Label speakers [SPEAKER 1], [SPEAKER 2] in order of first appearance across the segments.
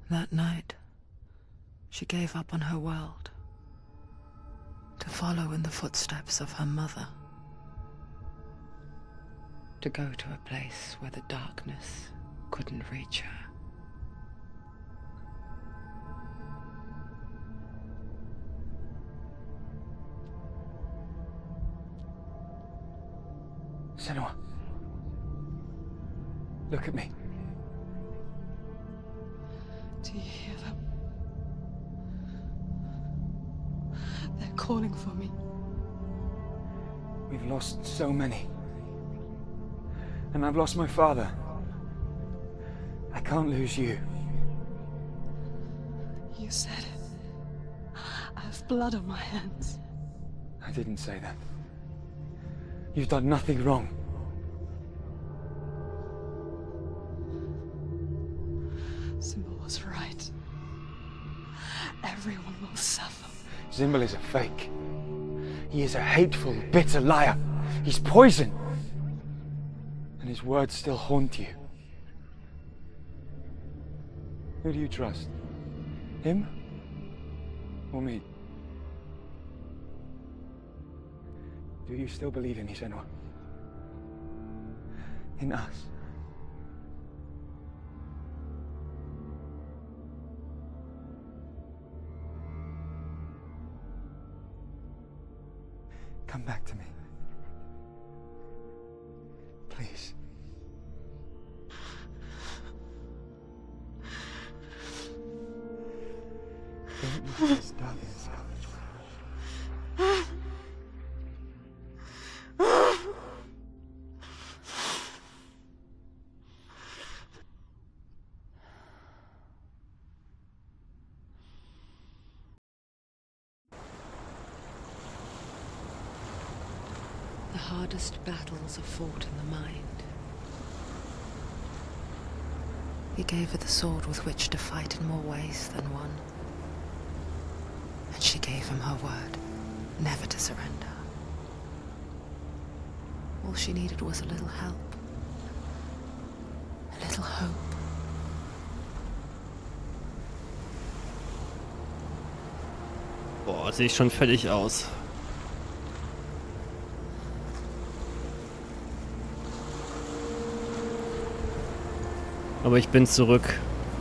[SPEAKER 1] That night, she gave up on her world to follow in the footsteps of her mother, to go to a place where the darkness couldn't reach her.
[SPEAKER 2] Senua, look at me.
[SPEAKER 1] Do you hear them? They're calling for me.
[SPEAKER 2] We've lost so many. And I've lost my father. I can't lose you.
[SPEAKER 1] You said it. I have blood on my hands.
[SPEAKER 2] I didn't say that. You've done nothing wrong.
[SPEAKER 1] Symbol was right. Everyone will suffer.
[SPEAKER 2] Zimbel is a fake. He is a hateful, bitter liar. He's poison. And his words still haunt you. Who do you trust? Him? Or me? Do you still believe in me, Senua? In us? Come back to me. Please. Don't let this darkness come.
[SPEAKER 1] The hardest battles are fought in the mind. He gave her the sword with which to fight in more ways than one. And she gave him her word, never to surrender. All she needed was a little help. A little hope.
[SPEAKER 3] Boah, sehe ich schon fertig aus. Aber ich bin zurück.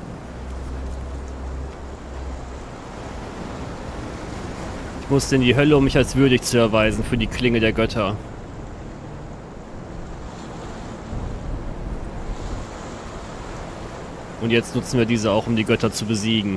[SPEAKER 3] Ich musste in die Hölle, um mich als würdig zu erweisen für die Klinge der Götter. Und jetzt nutzen wir diese auch, um die Götter zu besiegen.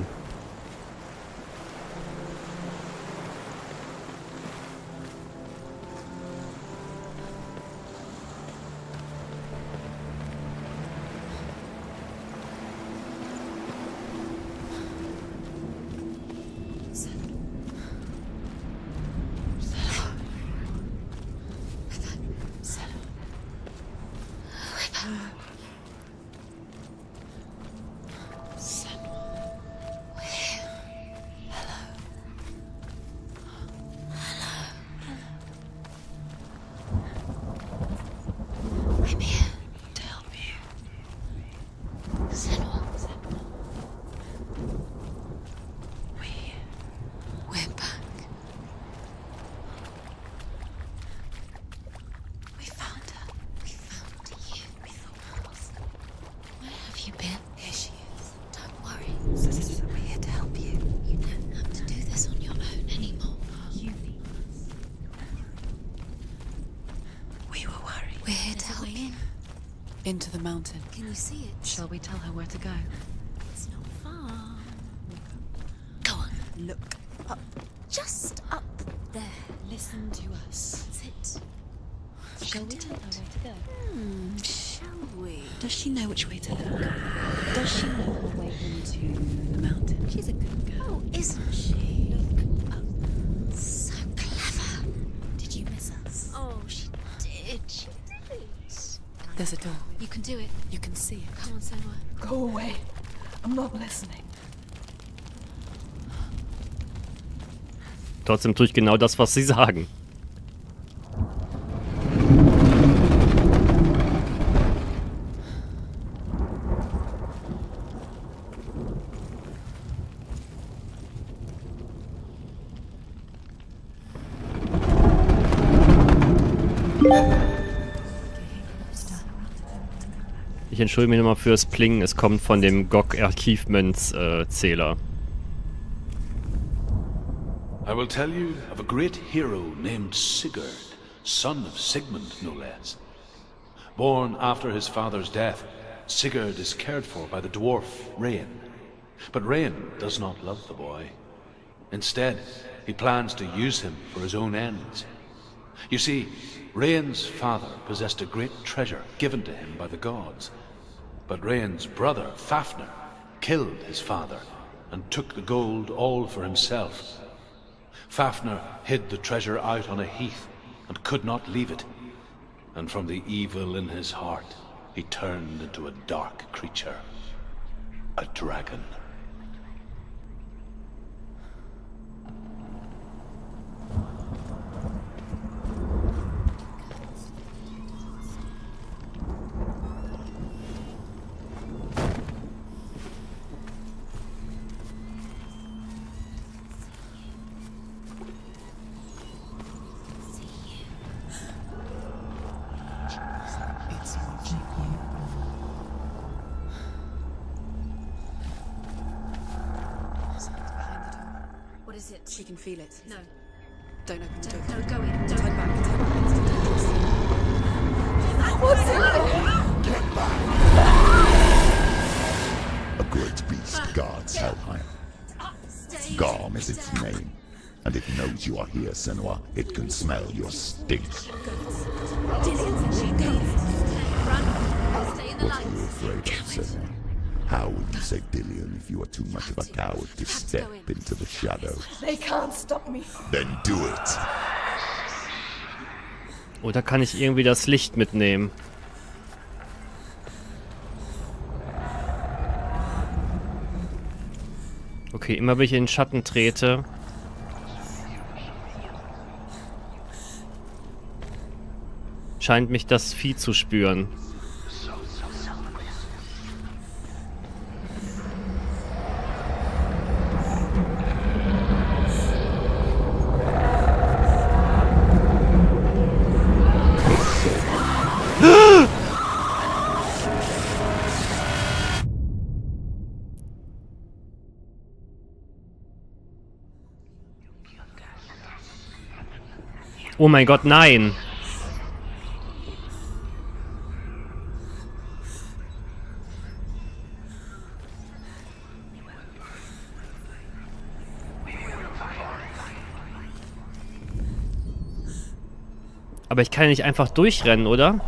[SPEAKER 1] Into the mountain.
[SPEAKER 4] Can you see it?
[SPEAKER 1] Shall we tell her where to go?
[SPEAKER 4] It's not far. Go on. Look up. Just up there. Listen to us. Sit. Shall we tell her where to go? Shall we?
[SPEAKER 1] Does she know which way to look? Does she know the way into the mountain?
[SPEAKER 4] She's a good girl. Oh, isn't she? Look up. So clever. Did you miss us? Oh, she did. She did.
[SPEAKER 1] There's a door.
[SPEAKER 4] You can do it.
[SPEAKER 1] You can see it.
[SPEAKER 4] Come on, Senua.
[SPEAKER 1] Go away. I'm not listening.
[SPEAKER 3] Trotzdem tue ich genau das, was sie sagen. Ich entschuldige mich nochmal fürs Plingen. Es kommt von dem GOG-Archivmünz-Zähler.
[SPEAKER 5] I will tell you of a great hero named Sigurd, son of Sigmund, no less. Born after his father's death, Sigurd is cared for by the dwarf Rain. But Rain does not love the boy. Instead, he plans to use him for his own ends. You see, Rain's father possessed a great treasure given to him by the gods. But Rain's brother, Fafnir, killed his father and took the gold all for himself. Fafnir hid the treasure out on a heath and could not leave it. And from the evil in his heart, he turned into a dark creature. A dragon.
[SPEAKER 6] She can feel it.
[SPEAKER 4] No.
[SPEAKER 6] Don't open the door.
[SPEAKER 4] No, go in. Don't.
[SPEAKER 6] Turn back. Turn back.
[SPEAKER 7] What's in there? Get back! A great beast guards Helheim. Garm is its name, and it knows you are here, Senua. It can smell your stink.
[SPEAKER 4] Dillian said she'd go. Run. Stay in the
[SPEAKER 7] What are you
[SPEAKER 4] light.
[SPEAKER 7] afraid of, Senua? How would you say Dillian if you are too much of a coward to step into the shadows?
[SPEAKER 8] They can't stop me.
[SPEAKER 7] Then do it!
[SPEAKER 3] Oder kann ich irgendwie das Licht mitnehmen? Okay, immer wenn ich in den Schatten trete... scheint mich das Vieh zu spüren. Oh mein Gott, nein! Aber ich kann nicht einfach durchrennen, oder?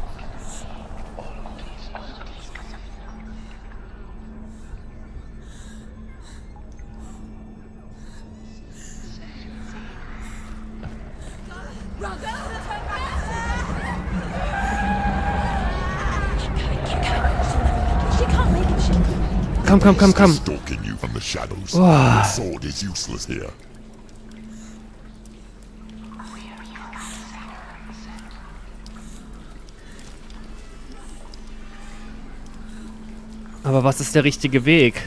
[SPEAKER 3] Komm.
[SPEAKER 7] Stalking you from the shadows. Your sword is useless here.
[SPEAKER 3] Aber was ist der richtige Weg?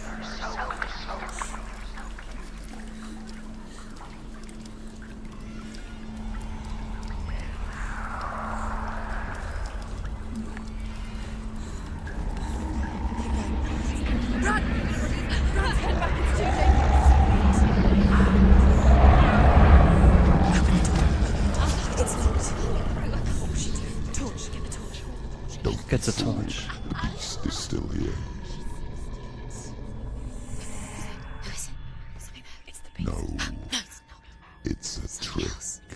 [SPEAKER 3] Get the torch.
[SPEAKER 7] The beast is still here. No. It's a trick.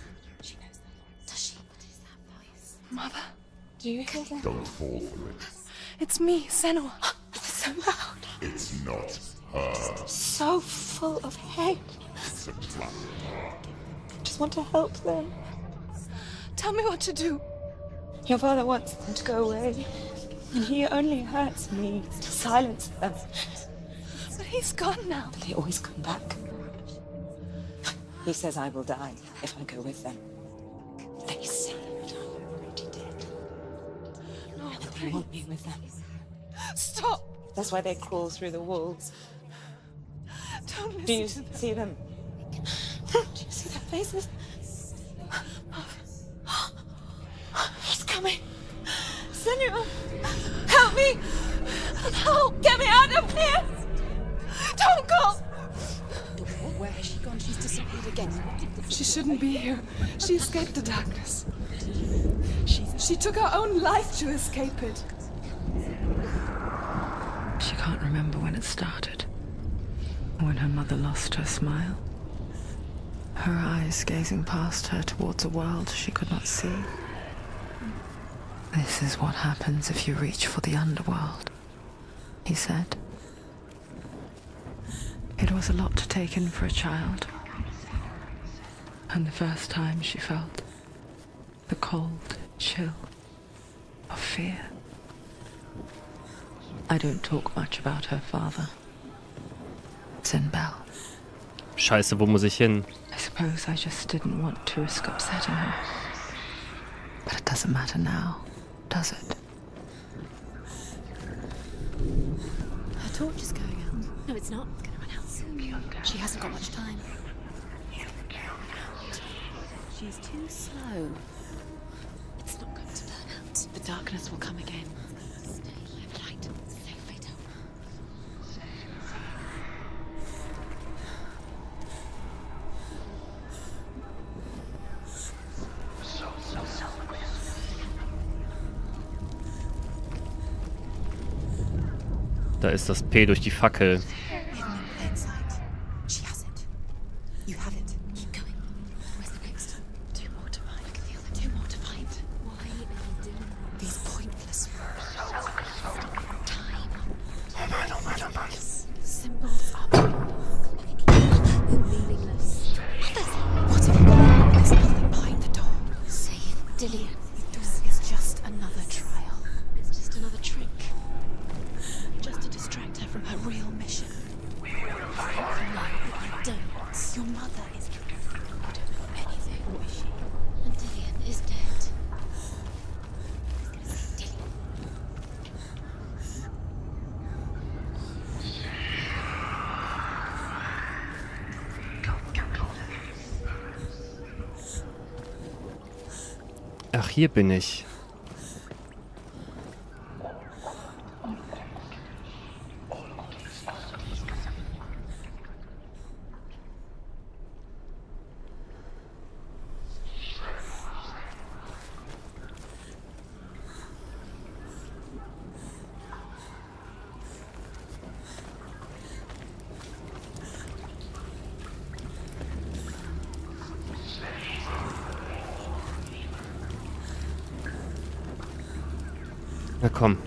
[SPEAKER 8] Mother, do you hear that?
[SPEAKER 7] Don't fall for it.
[SPEAKER 8] It's me, Senua. It's so loud.
[SPEAKER 7] It's not her.
[SPEAKER 8] So full of hate.
[SPEAKER 7] It's a trap.
[SPEAKER 8] I just want to help them. Tell me what to do. Your father wants them to go away. And he only hurts me to silence them. But he's gone now.
[SPEAKER 9] They always come back. He says I will die if I go with them. They say that I'm already dead.
[SPEAKER 8] No,
[SPEAKER 9] And they want me with them.
[SPEAKER 8] Stop!
[SPEAKER 9] That's why they crawl through the walls.
[SPEAKER 8] Don't listen
[SPEAKER 9] Do you
[SPEAKER 8] to them.
[SPEAKER 9] see them?
[SPEAKER 8] Do you see their faces? He's coming. Senua, help! me! Help! Get me out of here! Don't go!
[SPEAKER 6] Where has she gone? She's disappeared again.
[SPEAKER 8] She shouldn't be here. She escaped the darkness. She took her own life to escape it.
[SPEAKER 1] She can't remember when it started. When her mother lost her smile. Her eyes gazing past her towards a world she could not see. This is what happens if you reach for the underworld, he said. It was a lot to take in for a child. And the first time she felt the cold chill of fear. I don't talk much about her father. Sinbel.
[SPEAKER 3] Scheiße, wo muss ich hin?
[SPEAKER 1] I suppose I just didn't want to risk upsetting her. But it doesn't matter now, does it?
[SPEAKER 6] Her torch is going out. No, it's not. It's going to run out soon. She hasn't got much time. She's too slow. It's not going to burn out. The darkness will come again. Stay light. Stay fatal.
[SPEAKER 3] Da ist das P durch die Fackel.
[SPEAKER 6] She has it. You have it. Keep going. Where's the next? Two more to find. I can feel them. Two more to find. Why are you doing these pointless time? Symbols are meaningless. What have you got? There's nothing behind the door. Save Dillian. This is just another trial. It's just another trick. Just to distract her from her real mission. No, you don't. Your mother is... You don't know anything. What is she? And Dillian is dead. Dillian.
[SPEAKER 3] Ach, hier bin ich. Na komm.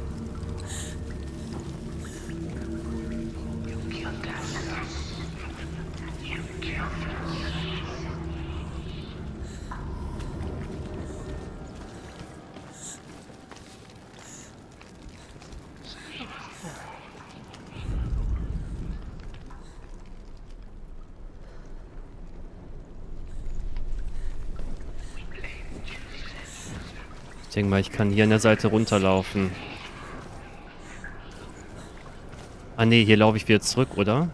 [SPEAKER 3] Ich denke mal, ich kann hier an der Seite runterlaufen. Ah ne, hier laufe ich wieder zurück, oder?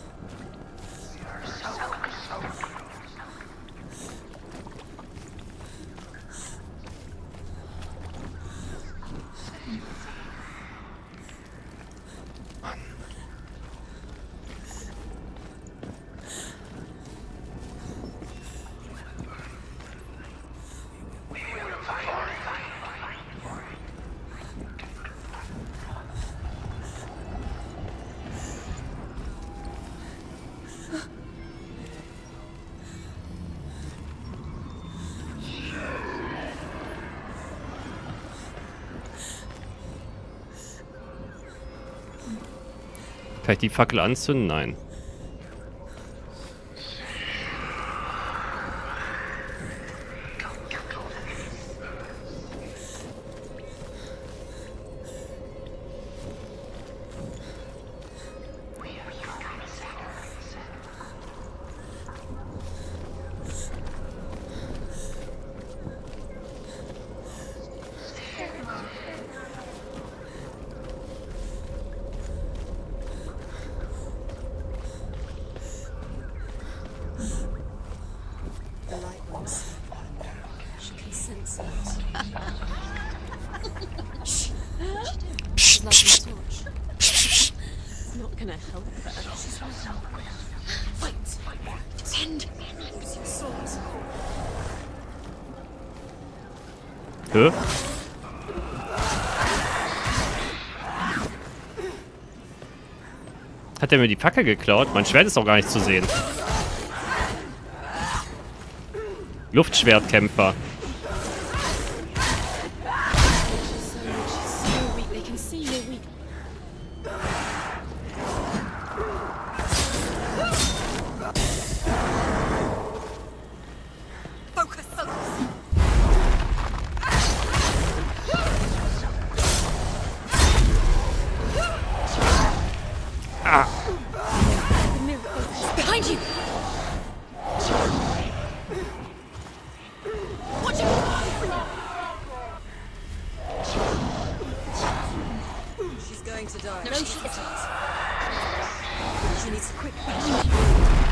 [SPEAKER 3] Kann ich die Fackel anzünden? Nein.
[SPEAKER 6] torch. It's not gonna help her. Fight! Defend! Use your sword.
[SPEAKER 3] Hä? Hat er mir die Fackel geklaut? Mein Schwert ist doch gar nicht zu sehen. Luftschwertkämpfer.
[SPEAKER 6] Behind you! Watch it! She's going to die. No, she isn't. She needs a quick behind you.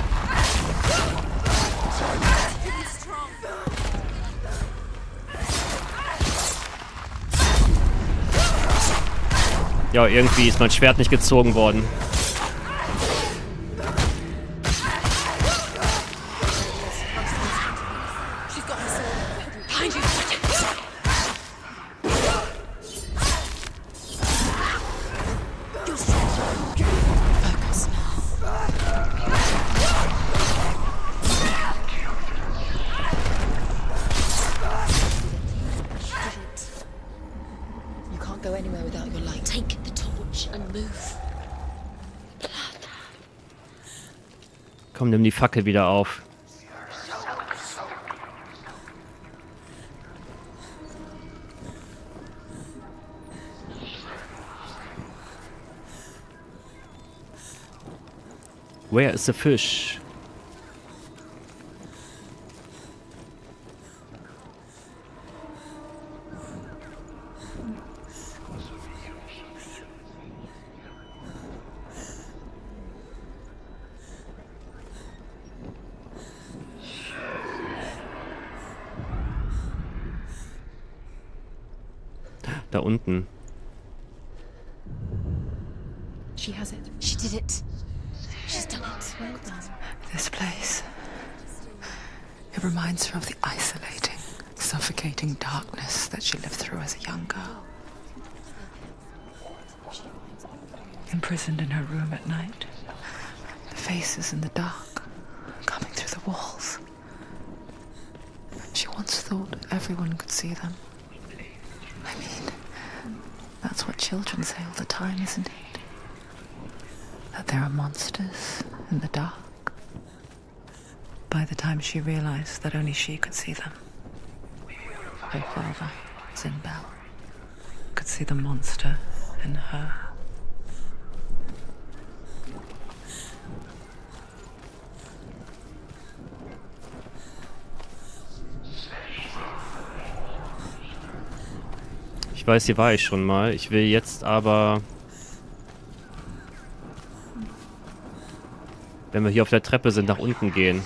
[SPEAKER 6] Be strong.
[SPEAKER 3] Ja, irgendwie ist mein Schwert nicht gezogen worden.
[SPEAKER 6] Go anywhere without your light. Take the torch and move.
[SPEAKER 3] Komm, nimm die Fackel wieder auf. Where is the fish? Da unten.
[SPEAKER 6] She has it. She did it. She's done it. Well done.
[SPEAKER 1] This place. It reminds her of the isolating, suffocating darkness that she lived through as a young girl. Imprisoned in her room at night. The faces in the dark, coming through the walls. She once thought everyone could see them. I mean, that's what children say all the time, isn't it? That there are monsters in the dark. By the time she realized that only she could see them, her father, Zinbel, could see the monster in her.
[SPEAKER 3] Ich weiß, hier war ich schon mal. Ich will jetzt aber... Wenn wir hier auf der Treppe sind, nach unten gehen.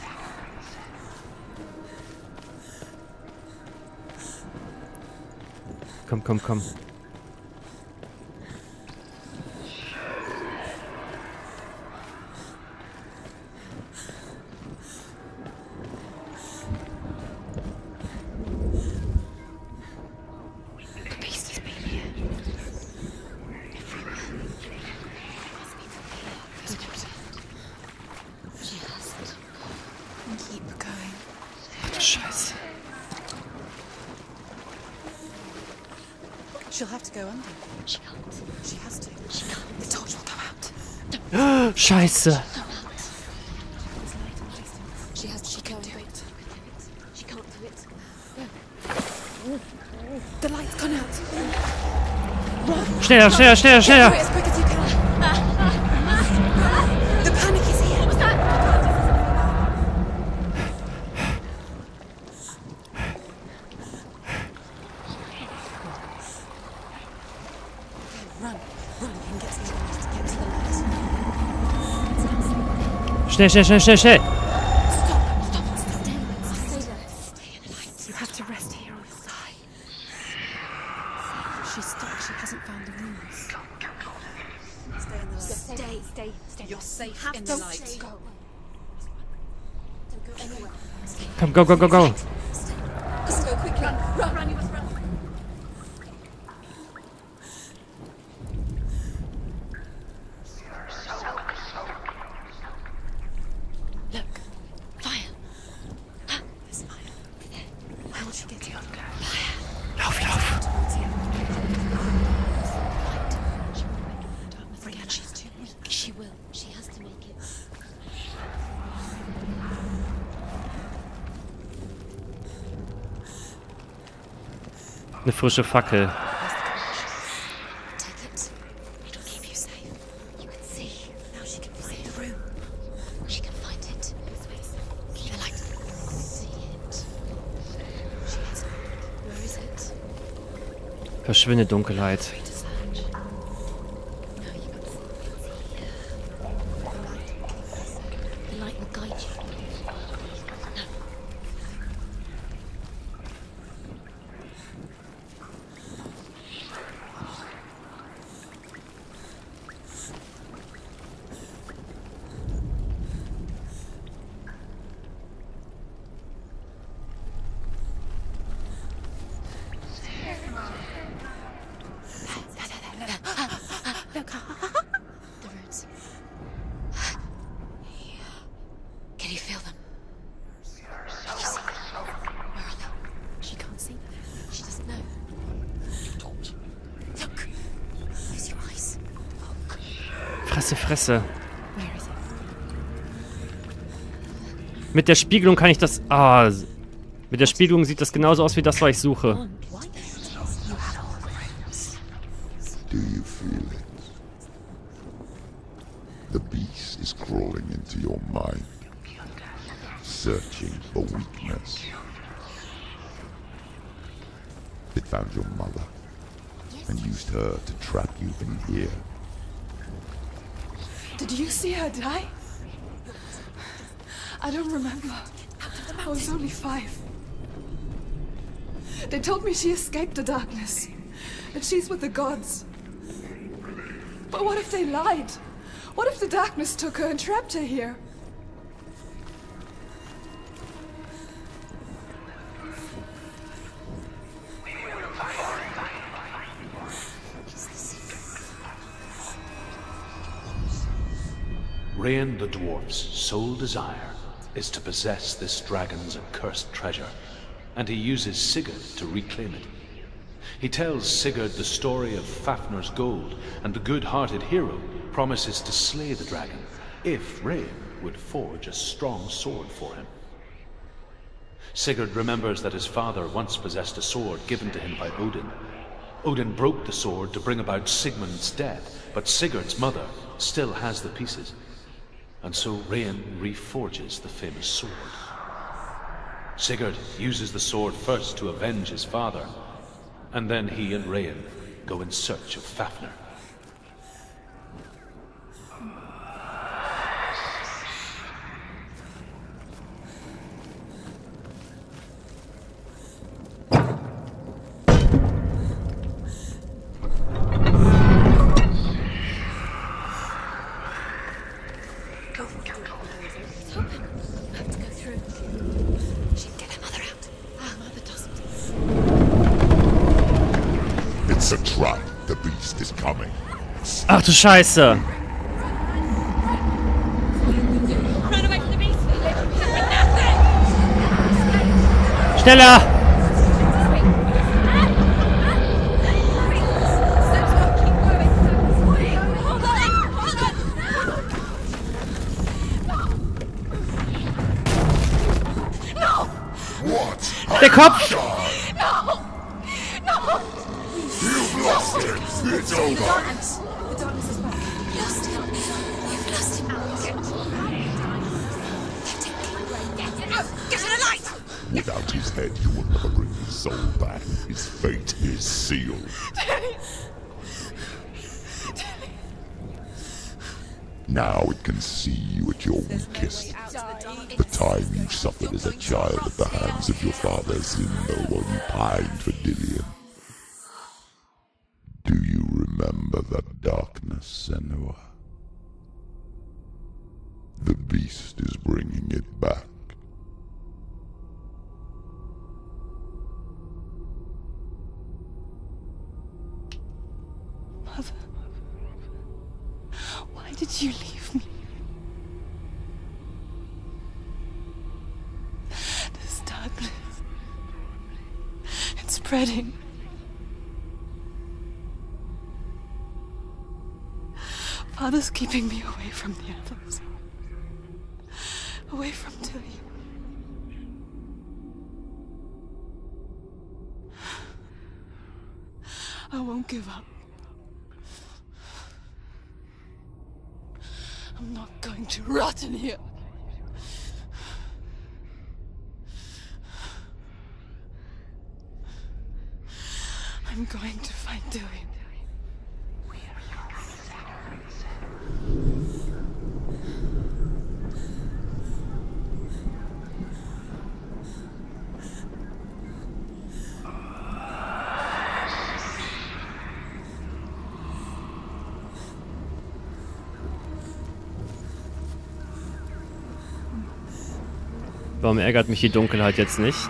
[SPEAKER 3] Komm, komm, komm. Scheiße.
[SPEAKER 6] She'll have to go under. She can't. She has to. She can't. The torch will come out.
[SPEAKER 3] Scheiße.
[SPEAKER 6] She has to. She can't do it. She can't do it. The light's gone out. Run.
[SPEAKER 3] Schneller, schneller, schneller, schneller.
[SPEAKER 6] Do it as quick as you can. The panic is here. What was that? Run. Run. You can get to the light.
[SPEAKER 3] Schnell, schnell, schnell, schnell, schnell.
[SPEAKER 6] Stop. Stop. Stay there. Stay there. Stay in the light. You have to rest here or you'll die. She's stuck. She hasn't found the runes. Stay. You're safe in the light. Go. Don't go anywhere.
[SPEAKER 3] Komm, go.
[SPEAKER 6] Let's go quickly. Run. You must run. Look. Fire. There's fire. Over there. How will she get you?
[SPEAKER 3] Lauf.
[SPEAKER 6] Forget she's too weak. She will. She has to make it.
[SPEAKER 3] Eine frische Fackel.
[SPEAKER 6] Take it. It'll keep you safe. You can see. Now she can find the room. She can find it. Keep the light. See it. She has it. Where is it?
[SPEAKER 3] Verschwinde Dunkelheit.
[SPEAKER 6] Free to search. Now you can see. The light will guide you. No. Look. The roots. Can you feel them? Can you see them? Where are they? She can't see them. She doesn't know. Look. Use your eyes.
[SPEAKER 3] Fresse.
[SPEAKER 6] Where is it?
[SPEAKER 3] Mit der Spiegelung kann ich das... mit der Spiegelung sieht das genauso aus wie das, was ich suche.
[SPEAKER 6] Why? You have all the roots.
[SPEAKER 7] Do you feel it? The beast is crawling into your mind, searching for weakness. It found your mother and used her to trap you in here.
[SPEAKER 8] Did you see her die? I don't remember. I was only 5. They told me she escaped the darkness, and she's with the gods. But what if they lied? What if the darkness took her and trapped her here?
[SPEAKER 5] Rain the dwarf's sole desire is to possess this dragon's accursed treasure, and he uses Sigurd to reclaim it. He tells Sigurd the story of Fafnir's gold, and the good-hearted hero promises to slay the dragon if Rain would forge a strong sword for him. Sigurd remembers that his father once possessed a sword given to him by Odin. Odin broke the sword to bring about Sigmund's death, but Sigurd's mother still has the pieces. And so Rain reforges the famous sword. Sigurd uses the sword first to avenge his father, and then he and Rain go in search of Fafnir.
[SPEAKER 7] It's a trap. The beast is coming.
[SPEAKER 3] Ach du Scheiße. Schneller! Der Kopf!
[SPEAKER 7] You've lost it. It's over.
[SPEAKER 6] The darkness is back. You lost him. You've lost him. Get it out. Get in the light.
[SPEAKER 7] Without his head, you will never bring his soul back. His fate is sealed. Now it can see you at your weakest. The time you suffered as a child at the hands of your father Zindel while you pined for Dillion. Do you remember that darkness, Senua? The beast is bringing it back.
[SPEAKER 8] Mother, why did you leave me? This darkness, it's spreading. Father's keeping me away from the others. Away from Dillion. I won't give up. I'm not going to rot in here. I'm going to find Dillion.
[SPEAKER 3] Warum ärgert mich die Dunkelheit jetzt nicht?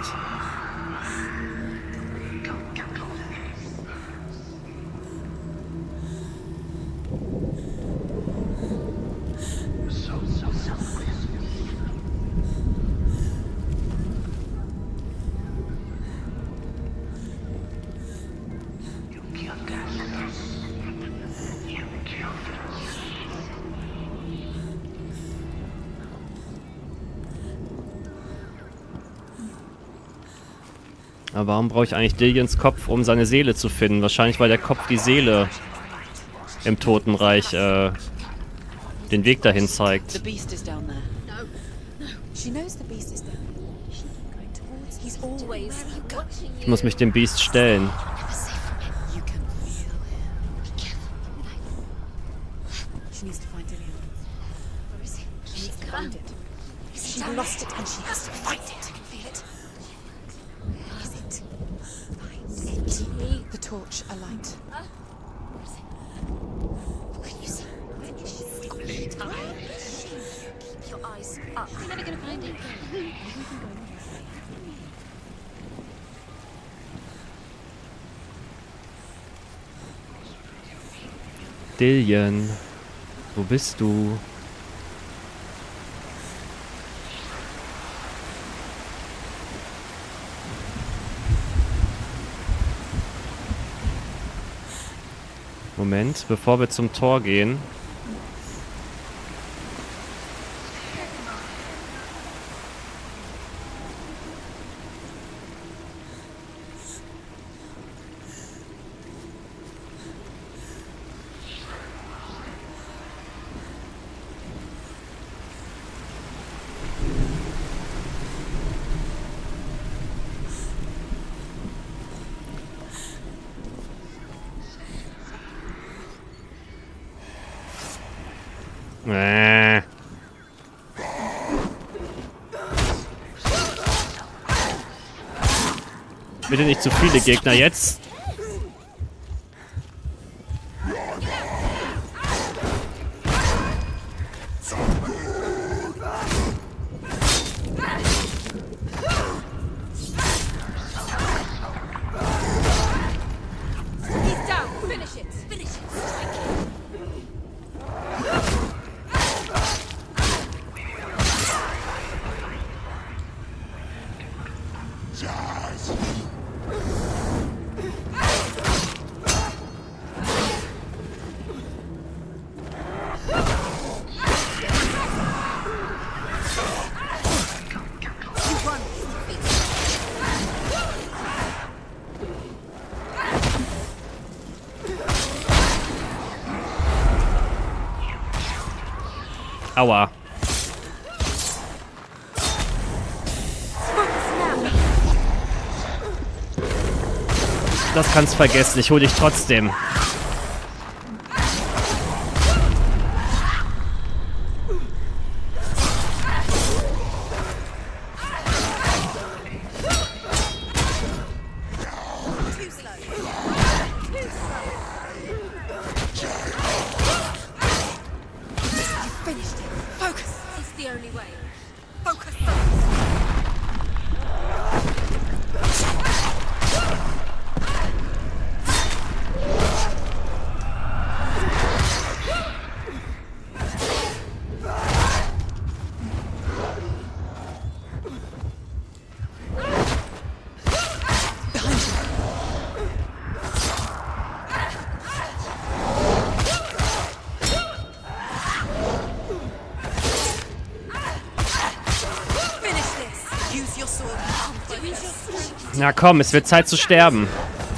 [SPEAKER 3] Aber warum brauche ich eigentlich Dillions Kopf, um seine Seele zu finden? Wahrscheinlich, weil der Kopf die Seele im Totenreich den Weg dahin zeigt.
[SPEAKER 9] The beast is down there. No, no. She knows the beast is down there. She's going towards. He's always watching you.
[SPEAKER 3] Ich muss mich dem Biest stellen.
[SPEAKER 9] You can feel him. She needs to find Dillion. Where is he? She needs to find it. She lost it and she has to find it. I can feel it. Where is it? Find it. The torch alight.
[SPEAKER 4] Where is it? Can you see? Where is she? Keep your eyes up. You're never gonna find it.
[SPEAKER 3] Dillion, wo bist du? Moment, bevor wir zum Tor gehen. Bitte nicht zu viele Gegner jetzt. Aua. Das kannst vergessen, ich hol dich trotzdem.
[SPEAKER 6] the only way.
[SPEAKER 9] Focus.
[SPEAKER 3] Na komm, es wird Zeit zu sterben.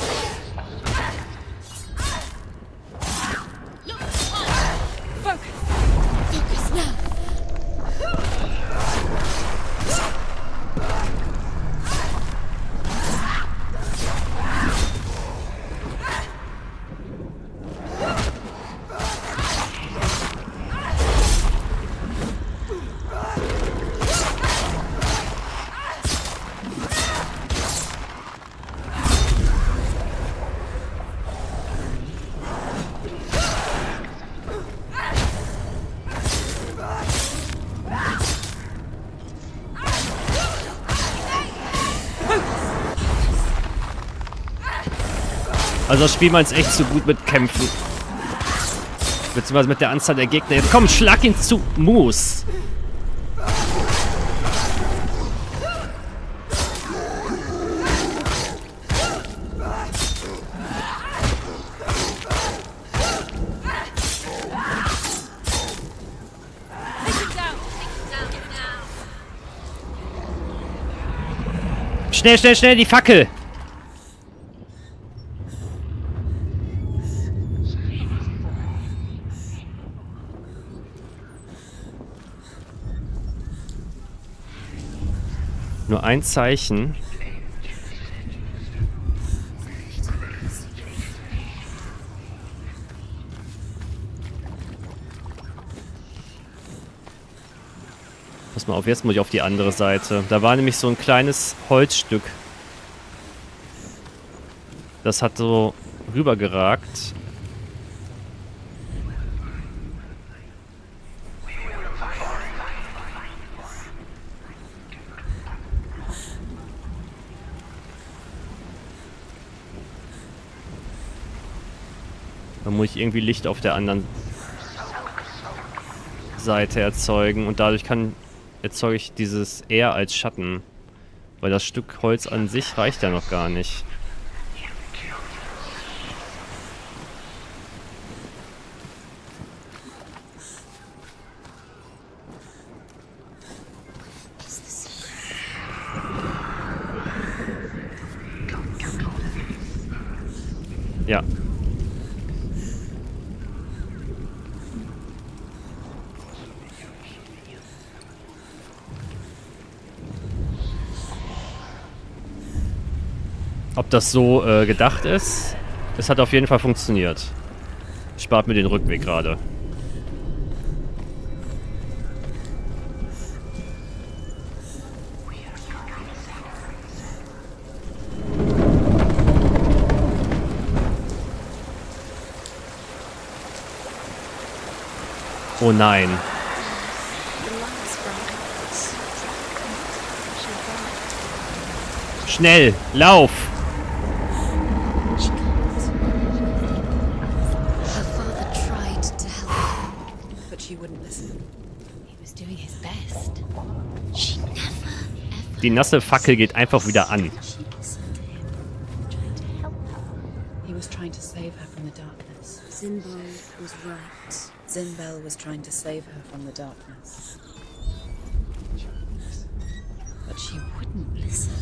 [SPEAKER 3] Also das Spiel meint es echt so gut mit Kämpfen. Beziehungsweise mit der Anzahl der Gegner. Jetzt komm, schlag ihn zu Moose. Schnell, schnell, schnell, die Fackel! Nur ein Zeichen. Pass mal auf, jetzt muss ich auf die andere Seite. Da war nämlich so ein kleines Holzstück. Das hat so rübergeragt. Da muss ich irgendwie Licht auf der anderen Seite erzeugen und dadurch erzeuge ich dieses eher als Schatten. Weil das Stück Holz an sich reicht ja noch gar nicht. Ja. Ob das so gedacht ist, es hat auf jeden Fall funktioniert. Spart mir den Rückweg gerade. Oh nein. Schnell, lauf! Die nasse Fackel geht einfach wieder an.
[SPEAKER 10] Zinbel was right. Zinbel was trying to save her from the darkness. But she wouldn't listen.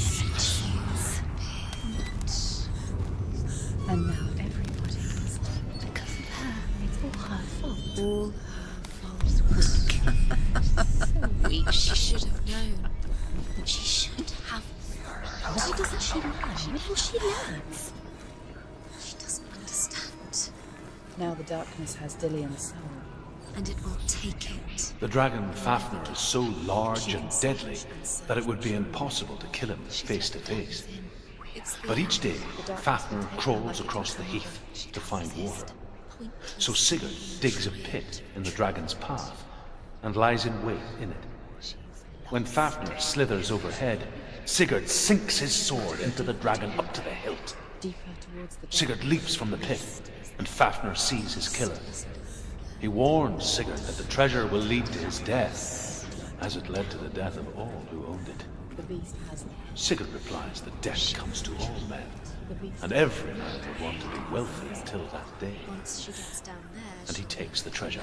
[SPEAKER 10] And now everybody is dead. Because of her. It's all her fault. All her fault. So weak. She should have known. She should have. Why doesn't she learn? Maybe she learns. She doesn't understand. Now the darkness has Dillian's soul. And it will take it.
[SPEAKER 5] The dragon Fafnir is so large and deadly that it would be impossible to kill him face to face. But each day, Fafnir crawls across the heath to find water. So Sigurd digs a pit in the dragon's path and lies in wait in it. When Fafnir slithers overhead, Sigurd sinks his sword into the dragon up to the hilt. Sigurd leaps from the pit, and Fafnir sees his killer. He warns Sigurd that the treasure will lead to his death, as it led to the death of all who owned it. Sigurd replies that death comes to all men, and every man would want to be wealthy until that day. And he takes the treasure.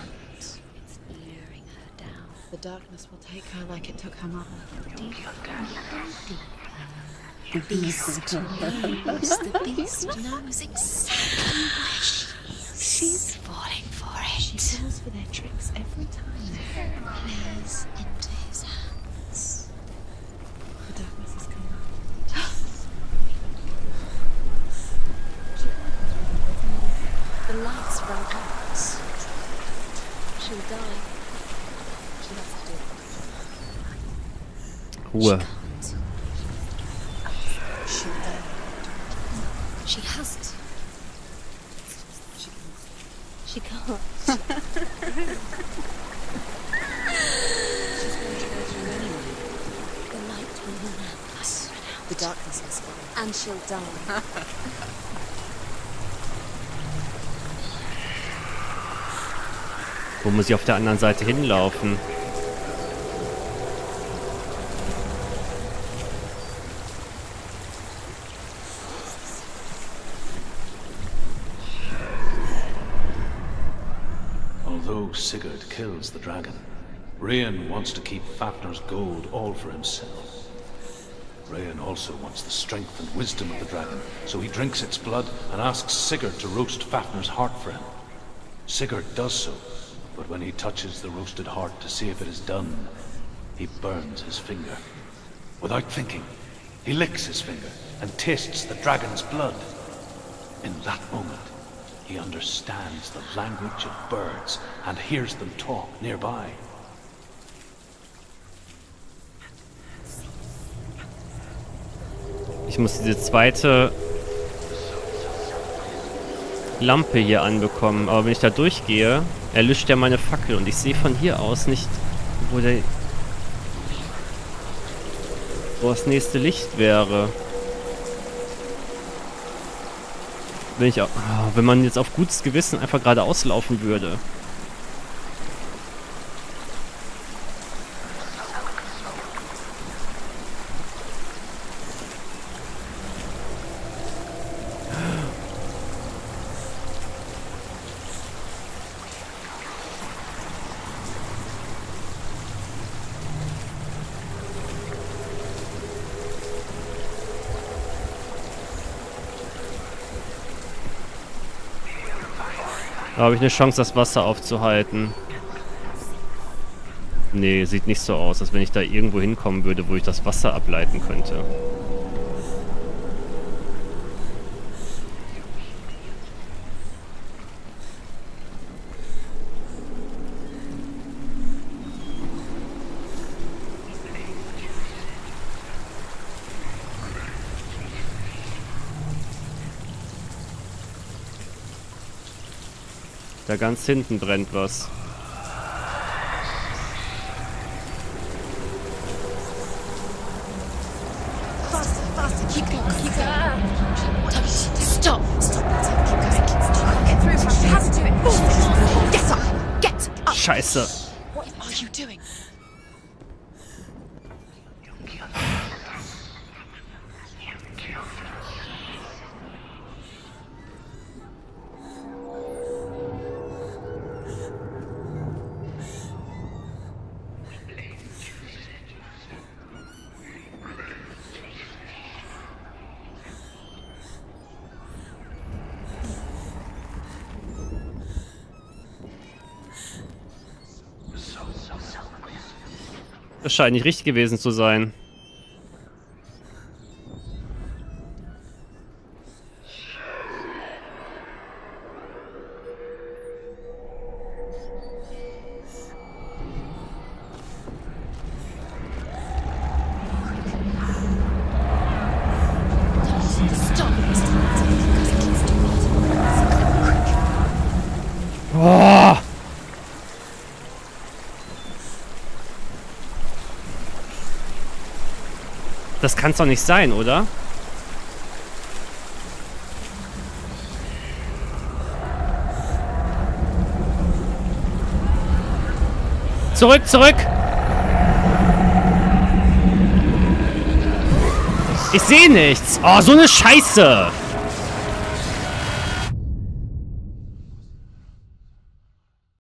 [SPEAKER 9] The darkness will take her like it took her mother.
[SPEAKER 10] The beast knows exactly where she is. She's falling for it.
[SPEAKER 9] She falls for their tricks every time.
[SPEAKER 10] Plays into his hands.
[SPEAKER 9] The darkness is coming.
[SPEAKER 10] The lights run out. She'll die. She has to do it.
[SPEAKER 3] Ruhe.
[SPEAKER 10] She'll die. She has to. She can't.
[SPEAKER 9] She's going to go through anyway.
[SPEAKER 10] The light will run out.
[SPEAKER 9] The darkness will spoil.
[SPEAKER 10] And she'll die.
[SPEAKER 3] Wo muss ich auf der anderen Seite hinlaufen?
[SPEAKER 5] Although Sigurd kills the dragon, Rayan wants to keep Fafnir's gold all for himself. Rayan also wants the strength and wisdom of the dragon, so he drinks its blood and asks Sigurd to roast Fafnir's heart for him. Sigurd does so, but when he touches the roasted heart to see if it is done, he burns his finger. Without thinking, he licks his finger and tastes the dragon's blood. In that moment, he understands the language of birds and hears them talk nearby.
[SPEAKER 3] Ich muss diese zweite Lampe hier anbekommen, aber wenn ich da durchgehe, erlischt ja meine Fackel und ich sehe von hier aus nicht, wo das nächste Licht wäre. Wenn man jetzt auf gutes Gewissen einfach geradeaus laufen würde. Da habe ich eine Chance, das Wasser aufzuhalten. Nee, sieht nicht so aus, als wenn ich da irgendwo hinkommen würde, wo ich das Wasser ableiten könnte. Da ganz hinten brennt was.
[SPEAKER 10] Stop! Get through. You have to do it. Get up! Get up!
[SPEAKER 3] Scheiße!
[SPEAKER 10] What are you doing?
[SPEAKER 3] Das scheint nicht richtig gewesen zu sein. Das kann's doch nicht sein, oder? Zurück, zurück! Ich sehe nichts! Oh, so eine Scheiße!